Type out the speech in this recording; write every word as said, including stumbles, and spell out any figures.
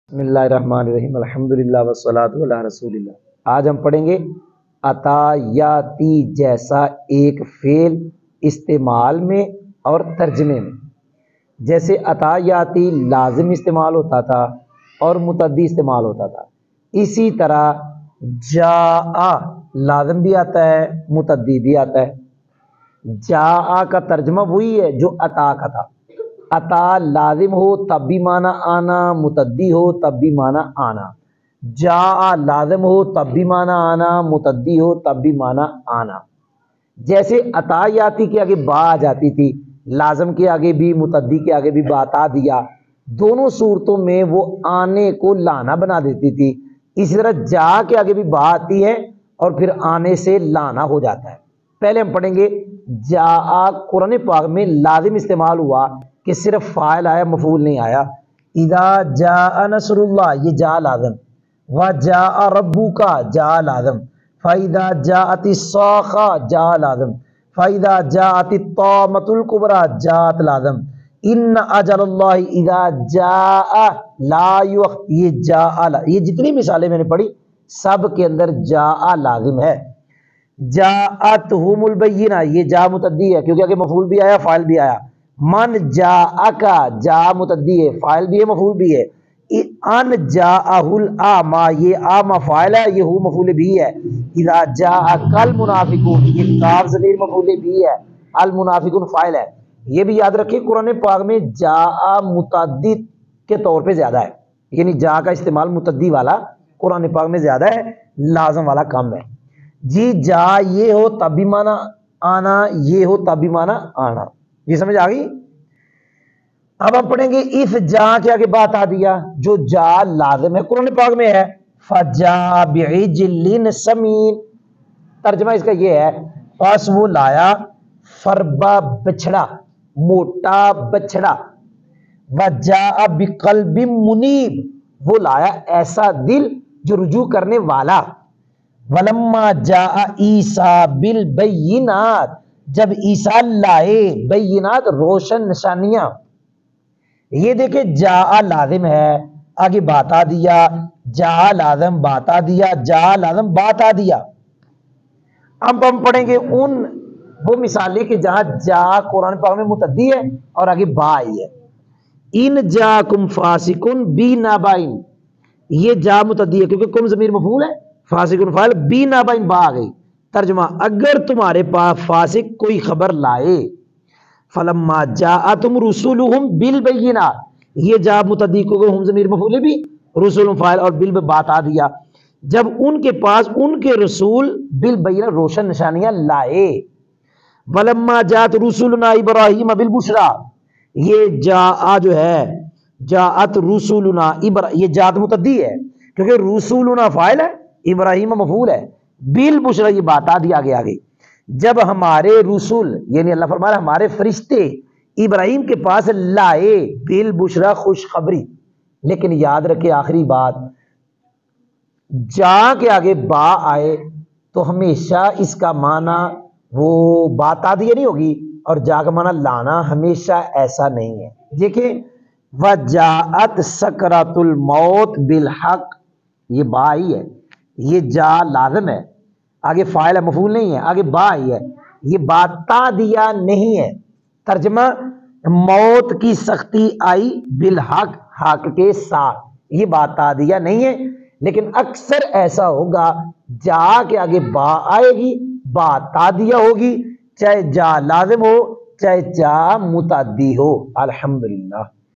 بسم اللہ الرحمن الرحیم الحمدللہ والصلاۃ علی رسول اللہ۔ آج ہم پڑھیں گے عطا یاتی جیسا ایک فعل استعمال میں اور ترجمے میں۔ جیسے عطا یاتی لازم استعمال ہوتا تھا اور متعدی استعمال ہوتا تھا، اسی طرح جاء لازم بھی آتا ہے متعدی بھی آتا ہے۔ جاء کا ترجمہ وہی ہے جو عطا کا تھا۔ عطا لازم ہو تب بھی معنی آنا، متعدی ہو تب بھی معنی آنا۔ جاء لازم ہو تب بھی معنی آنا، متعدی ہو تب بھی معنی آنا۔ جیسے عطا یاتی کے آگے با آ جاتی تھی، لازم کے آگے بھی متعدی کے آگے بھی با عطا دیا، دونوں صورتوں میں وہ آنے کو لانا بنا دیتی تھی۔ اسی طرح جا کے آگے بھی با آتی ہے اور پھر آنے سے لانا ہو جاتا ہے۔ پہلے ہم پڑھیں گے جاء قرآن پاک میں لازم استعمال ہوا کہ صرف فاعل آیا، مفعول نہیں آیا۔ اذا جاء نصر اللہ، یہ جاء لازم۔ وجاء ربک، جاء لازم۔ فاذا جاءت الصاخہ، جاء لازم۔ فاذا جاءت الطامۃ الکبریٰ، جاءت لازم۔ ان اجل اللہ اذا جاء لا یؤخر، یہ جاء، یہ جتنی مثالیں میں نے پڑھی سب کے اندر جاء لازم ہے۔ جاءتہم البینہ، یہ جاء متعدی ہے کیونکہ آگے مفعول بھی آیا فاعل بھی آیا۔ من جاءک، جاء متعدی ہے، فاعل بھی ہے مفعول بھی ہے۔ ان جاءہ الاعمی، یہ اعمی فاعل ہے، یہ ہو مفعول بھی ہے۔ اذا جاءک المنافقون، یہ کاف ضمیر مفعول بھی ہے، المنافقون فاعل ہے۔ یہ بھی یاد رکھیں قرآن پاک میں جاء متعدی کے طور پہ زیادہ ہے، یعنی جاء کا استعمال متعدی والا قرآن پاک میں زیادہ ہے، لازم والا کم ہے۔ جی جا یہ ہو تب بھی معنی آنا، یہ ہو تب بھی معنی آنا، یہ سمجھ آ گئی۔ اب ہم پڑھیں گے اس جا کے آگے بات آ دیا جو جا لازم ہے قرآن پاک میں ہے۔ فجاء بعجل سمین، ترجمہ اس کا یہ ہے پس وہ لایا فربا بچڑا، موٹا بچڑا۔ وجاء بقلب منیب، وہ لایا ایسا دل جو رجوع کرنے والا۔ ولما جاء عیسیٰ بالبینات، جب عیسیٰ لائے بینات روشن نشانیاں۔ یہ دیکھیں جاء لازم ہے، آگے باتا دیا، جاء لازم باتا دیا، جاء لازم باتا دیا۔ اب ہم پڑھیں گے ان وہ مثالیں کہ جہاں جاء قرآن پاک میں متعدی ہے اور آگے با آئی ہے۔ ان جاءکم فاسقن بنبأ، یہ جاء متعدی ہے کیونکہ کم ضمیر مفعول ہے، فاسق فاعل، بنبأ با آ گئی۔ ترجمہ اگر تمہارے پاس فاسق کوئی خبر لائے۔ فلما جاءتهم رسلهم بالبینات، یہ جاء متعدی کو ہم ضمیر مفعول بھی، رسول فاعل اور بال بات آ دیا۔ جب ان کے پاس ان کے رسول بالبینات روشن نشانیاں لائے۔ ولما جاءت رسلنا ابراہیم بالبشریٰ، یہ جاء جو ہے جاءت رسولنا ابرا، یہ جاءت متعدی ہے کیونکہ رسولنا فاعل ہے، ابراہیم مفعول ہے، بالبشریٰ یہ بات آ دی آگے آگے۔ جب ہمارے رسول یعنی اللہ فرما رہا ہے ہمارے فرشتے ابراہیم کے پاس لائے بالبشریٰ خوشخبری۔ لیکن یاد رکھے آخری بات، جا کے آگے با آئے تو ہمیشہ اس کا معنی وہ بات آ دی نہیں ہوگی، اور جا کا معنی لانا، ہمیشہ ایسا نہیں ہے۔ دیکھیں وجاءت سکرات الموت بالحق، یہ با آئی ہے، یہ جا لازم ہے، آگے فاعل ہے مفعول نہیں ہے، آگے با آئی ہے، یہ باتا دیا نہیں ہے۔ ترجمہ موت کی سختی آئی بالحق، حق کے ساتھ، یہ باتا دیا نہیں ہے۔ لیکن اکثر ایسا ہوگا جا کے آگے با آئے گی، باتا دیا ہوگی، چاہے جا لازم ہو چاہے جا متعدی ہو۔ الحمدللہ۔